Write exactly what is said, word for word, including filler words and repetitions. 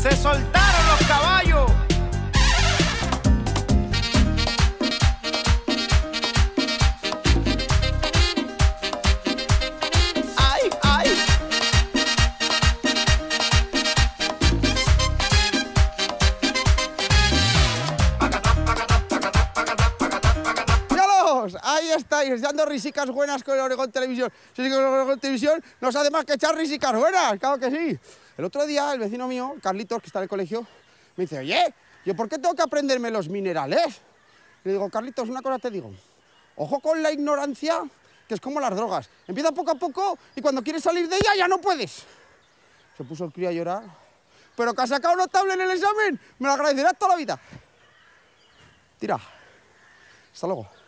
Se soltaron los caballos. Ay, ay. ¡Míralos! Ahí estáis, dando risicas buenas con el Oregón Televisión. Si con el Oregón Televisión nos hace más que echar risicas buenas, claro que sí. El otro día el vecino mío, Carlitos, que está en el colegio, me dice, oye, ¿yo por qué tengo que aprenderme los minerales? Le digo, Carlitos, una cosa te digo, ojo con la ignorancia, que es como las drogas. Empieza poco a poco y cuando quieres salir de ella ya no puedes. Se puso el crío a llorar. Pero que ha sacado notable en el examen, me lo agradecerás toda la vida. Tira. Hasta luego.